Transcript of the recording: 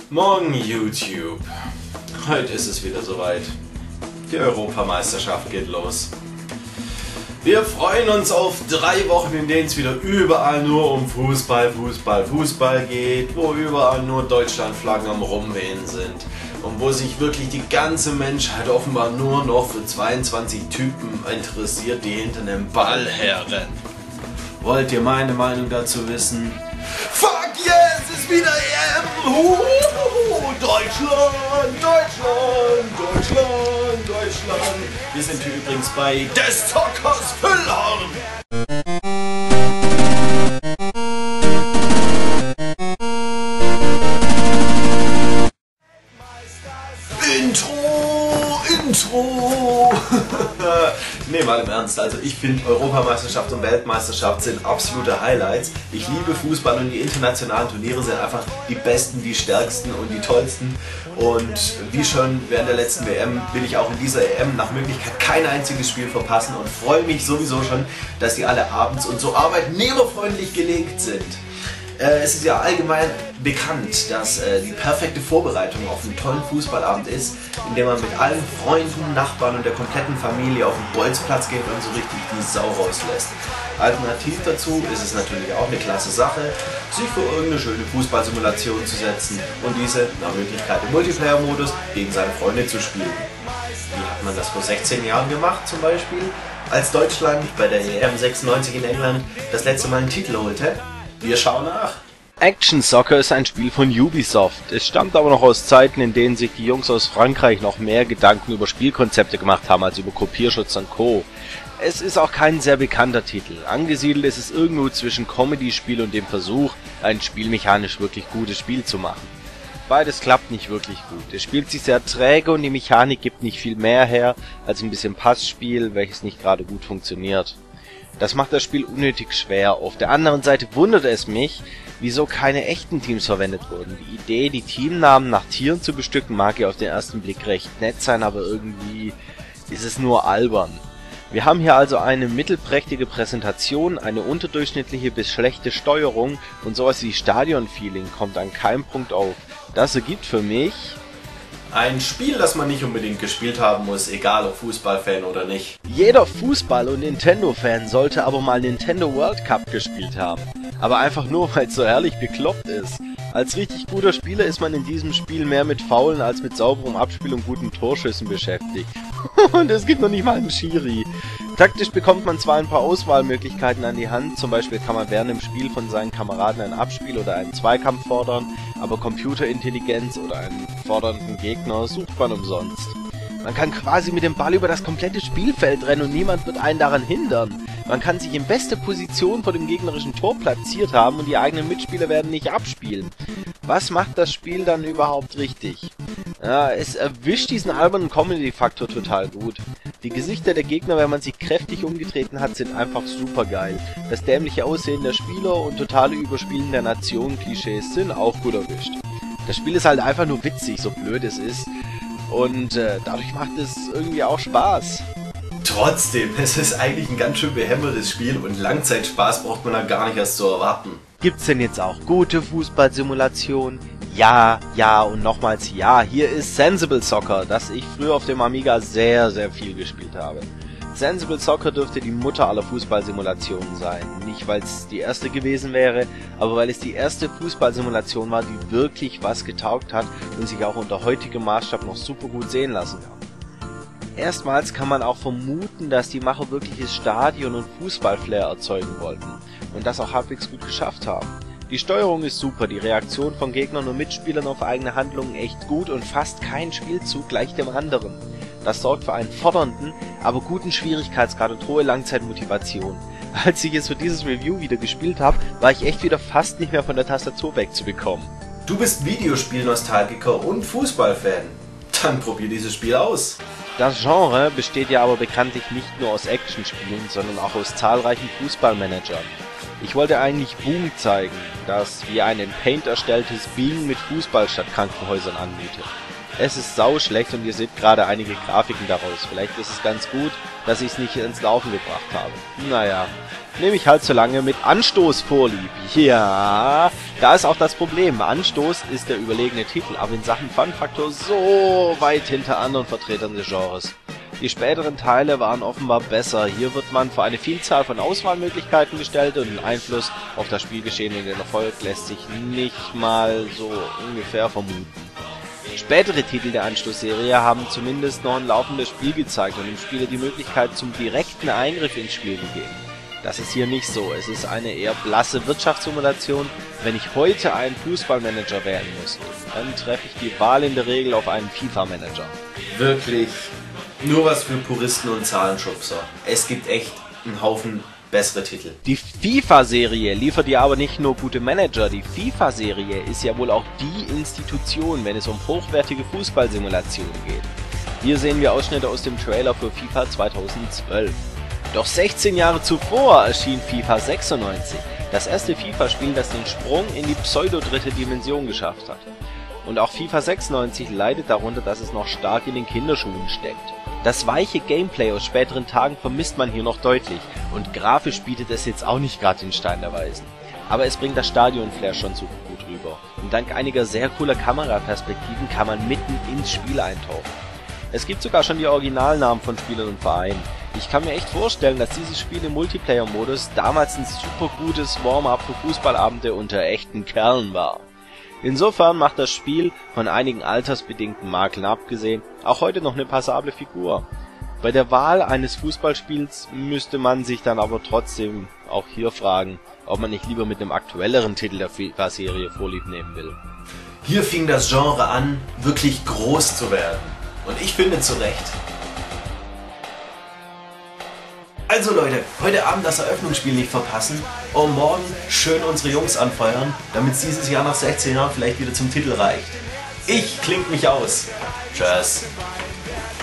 Morgen YouTube. Heute ist es wieder soweit. Die Europameisterschaft geht los. Wir freuen uns auf 3 Wochen, in denen es wieder überall nur um Fußball geht, wo überall nur Deutschlandflaggen am Rumwehen sind und wo sich wirklich die ganze Menschheit offenbar nur noch für 22 Typen interessiert, die hinter einem Ball herrennen. Wollt ihr meine Meinung dazu wissen? Fuck yes, es ist wieder EM! Deutschland, Deutschland, Deutschland, Deutschland. Wir sind hier übrigens bei des Zockers Füllhorn. Intro! Nee, mal im Ernst, also ich finde Europameisterschaft und Weltmeisterschaft sind absolute Highlights. Ich liebe Fußball und die internationalen Turniere sind einfach die besten, die stärksten und die tollsten. Und wie schon während der letzten WM will ich auch in dieser EM nach Möglichkeit kein einziges Spiel verpassen und freue mich sowieso schon, dass die alle abends und so arbeitnehmerfreundlich gelegt sind. Es ist ja allgemein bekannt, dass die perfekte Vorbereitung auf einen tollen Fußballabend ist, indem man mit allen Freunden, Nachbarn und der kompletten Familie auf den Bolzplatz geht und so richtig die Sau rauslässt. Alternativ dazu ist es natürlich auch eine klasse Sache, sich für irgendeine schöne Fußballsimulation zu setzen und diese nach Möglichkeit im Multiplayer-Modus gegen seine Freunde zu spielen. Wie hat man das vor 16 Jahren gemacht zum Beispiel, als Deutschland bei der EM 96 in England das letzte Mal einen Titel holte? Wir schauen nach. Action Soccer ist ein Spiel von Ubisoft. Es stammt aber noch aus Zeiten, in denen sich die Jungs aus Frankreich noch mehr Gedanken über Spielkonzepte gemacht haben als über Kopierschutz und Co. Es ist auch kein sehr bekannter Titel. Angesiedelt ist es irgendwo zwischen Comedy-Spiel und dem Versuch, ein spielmechanisch wirklich gutes Spiel zu machen. Beides klappt nicht wirklich gut. Es spielt sich sehr träge und die Mechanik gibt nicht viel mehr her als ein bisschen Passspiel, welches nicht gerade gut funktioniert. Das macht das Spiel unnötig schwer. Auf der anderen Seite wundert es mich, wieso keine echten Teams verwendet wurden. Die Idee, die Teamnamen nach Tieren zu bestücken, mag ja auf den ersten Blick recht nett sein, aber irgendwie ist es nur albern. Wir haben hier also eine mittelprächtige Präsentation, eine unterdurchschnittliche bis schlechte Steuerung und sowas wie Stadion-Feeling kommt an keinem Punkt auf. Das ergibt für mich ein Spiel, das man nicht unbedingt gespielt haben muss, egal ob Fußballfan oder nicht. Jeder Fußball- und Nintendo-Fan sollte aber mal Nintendo World Cup gespielt haben. Aber einfach nur, weil es so herrlich bekloppt ist. Als richtig guter Spieler ist man in diesem Spiel mehr mit Foulen als mit sauberem Abspiel und guten Torschüssen beschäftigt. Und es gibt noch nicht mal einen Schiri. Taktisch bekommt man zwar ein paar Auswahlmöglichkeiten an die Hand, zum Beispiel kann man während dem Spiel von seinen Kameraden ein Abspiel oder einen Zweikampf fordern, aber Computerintelligenz oder einen fordernden Gegner sucht man umsonst. Man kann quasi mit dem Ball über das komplette Spielfeld rennen und niemand wird einen daran hindern. Man kann sich in beste Position vor dem gegnerischen Tor platziert haben und die eigenen Mitspieler werden nicht abspielen. Was macht das Spiel dann überhaupt richtig? Ja, es erwischt diesen albernen Comedy-Faktor total gut. Die Gesichter der Gegner, wenn man sie kräftig umgetreten hat, sind einfach super geil. Das dämliche Aussehen der Spieler und totale Überspielen der Nationen-Klischees sind auch gut erwischt. Das Spiel ist halt einfach nur witzig, so blöd es ist. Und dadurch macht es irgendwie auch Spaß. Trotzdem, es ist eigentlich ein ganz schön behämmertes Spiel und Langzeitspaß braucht man da gar nicht erst zu erwarten. Gibt's denn jetzt auch gute Fußballsimulationen? Ja, ja und nochmals ja. Hier ist Sensible Soccer, das ich früher auf dem Amiga sehr, sehr viel gespielt habe. Sensible Soccer dürfte die Mutter aller Fußballsimulationen sein. Nicht, weil es die erste gewesen wäre, aber weil es die erste Fußballsimulation war, die wirklich was getaugt hat und sich auch unter heutigem Maßstab noch super gut sehen lassen kann. Erstmals kann man auch vermuten, dass die Macher wirkliches Stadion- und Fußballflair erzeugen wollten und das auch halbwegs gut geschafft haben. Die Steuerung ist super, die Reaktion von Gegnern und Mitspielern auf eigene Handlungen echt gut und fast kein Spielzug gleich dem anderen. Das sorgt für einen fordernden, aber guten Schwierigkeitsgrad und hohe Langzeitmotivation. Als ich es für dieses Review wieder gespielt habe, war ich echt wieder fast nicht mehr von der Tastatur wegzubekommen. Du bist Videospielnostalgiker und Fußballfan. Dann probier dieses Spiel aus. Das Genre besteht ja aber bekanntlich nicht nur aus Actionspielen, sondern auch aus zahlreichen Fußballmanagern. Ich wollte eigentlich Boom zeigen, das wie ein in Paint erstelltes Bing mit Fußball statt Krankenhäusern anbietet. Es ist sau schlecht und ihr seht gerade einige Grafiken daraus. Vielleicht ist es ganz gut, dass ich es nicht ins Laufen gebracht habe. Naja, nehme ich halt so lange mit Anstoß vorlieb. Ja, da ist auch das Problem. Anstoß ist der überlegene Titel, aber in Sachen Fun-Faktor so weit hinter anderen Vertretern des Genres. Die späteren Teile waren offenbar besser. Hier wird man vor eine Vielzahl von Auswahlmöglichkeiten gestellt und ein Einfluss auf das Spielgeschehen und den Erfolg lässt sich nicht mal so ungefähr vermuten. Spätere Titel der Anstoßserie haben zumindest noch ein laufendes Spiel gezeigt und dem Spieler die Möglichkeit zum direkten Eingriff ins Spiel gegeben. Das ist hier nicht so. Es ist eine eher blasse Wirtschaftssimulation. Wenn ich heute einen Fußballmanager wählen muss, dann treffe ich die Wahl in der Regel auf einen FIFA-Manager. Wirklich nur was für Puristen und Zahlenschubser. Es gibt echt einen Haufen bessere Titel. Die FIFA-Serie liefert ja aber nicht nur gute Manager, die FIFA-Serie ist ja wohl auch die Institution, wenn es um hochwertige Fußballsimulationen geht. Hier sehen wir Ausschnitte aus dem Trailer für FIFA 2012. Doch 16 Jahre zuvor erschien FIFA 96, das erste FIFA-Spiel, das den Sprung in die pseudo-dritte Dimension geschafft hat. Und auch FIFA 96 leidet darunter, dass es noch stark in den Kinderschuhen steckt. Das weiche Gameplay aus späteren Tagen vermisst man hier noch deutlich und grafisch bietet es jetzt auch nicht gerade den Stein der Weisen. Aber es bringt das Stadion-Flair schon so gut rüber und dank einiger sehr cooler Kameraperspektiven kann man mitten ins Spiel eintauchen. Es gibt sogar schon die Originalnamen von Spielern und Vereinen. Ich kann mir echt vorstellen, dass dieses Spiel im Multiplayer-Modus damals ein super gutes Warm-up für Fußballabende unter echten Kerlen war. Insofern macht das Spiel, von einigen altersbedingten Makeln abgesehen, auch heute noch eine passable Figur. Bei der Wahl eines Fußballspiels müsste man sich dann aber trotzdem auch hier fragen, ob man nicht lieber mit einem aktuelleren Titel der FIFA-Serie Vorlieb nehmen will. Hier fing das Genre an, wirklich groß zu werden. Und ich finde zu Recht. Also Leute, heute Abend das Eröffnungsspiel nicht verpassen und morgen schön unsere Jungs anfeuern, damit es dieses Jahr nach 16 Jahren vielleicht wieder zum Titel reicht. Ich klinge mich aus. Tschüss.